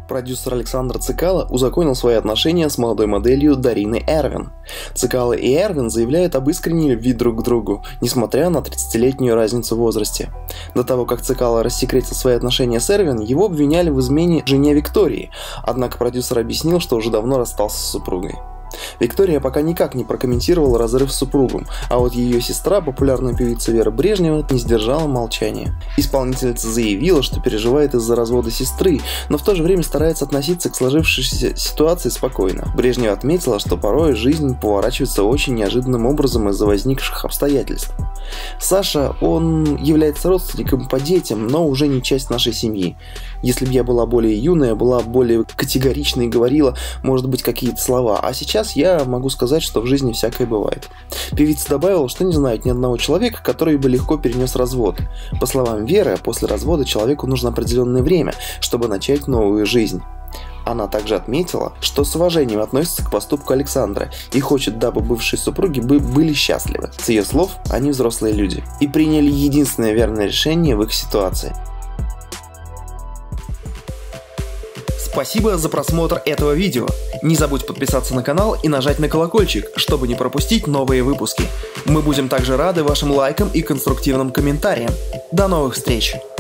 Продюсер Александр Цекало узаконил свои отношения с молодой моделью Дариной Эрвин. Цекало и Эрвин заявляют об искренней любви друг к другу, несмотря на 30-летнюю разницу в возрасте. До того, как Цекало рассекретил свои отношения с Эрвин, его обвиняли в измене жене Виктории, однако продюсер объяснил, что уже давно расстался с супругой. Виктория пока никак не прокомментировала разрыв с супругом, а вот ее сестра, популярная певица Вера Брежнева, не сдержала молчания. Исполнительница заявила, что переживает из-за развода сестры, но в то же время старается относиться к сложившейся ситуации спокойно. Брежнева отметила, что порой жизнь поворачивается очень неожиданным образом из-за возникших обстоятельств. Саша, он является родственником по детям, но уже не часть нашей семьи. Если бы я была более юная, была более категоричной и говорила, может быть, какие-то слова, а сейчас я могу сказать, что в жизни всякое бывает. Певица добавила, что не знает ни одного человека, который бы легко перенес развод. По словам Веры, после развода человеку нужно определенное время, чтобы начать новую жизнь. Она также отметила, что с уважением относится к поступку Александра и хочет, дабы бывшие супруги были счастливы. С ее слов, они взрослые люди и приняли единственное верное решение в их ситуации. Спасибо за просмотр этого видео. Не забудь подписаться на канал и нажать на колокольчик, чтобы не пропустить новые выпуски. Мы будем также рады вашим лайкам и конструктивным комментариям. До новых встреч!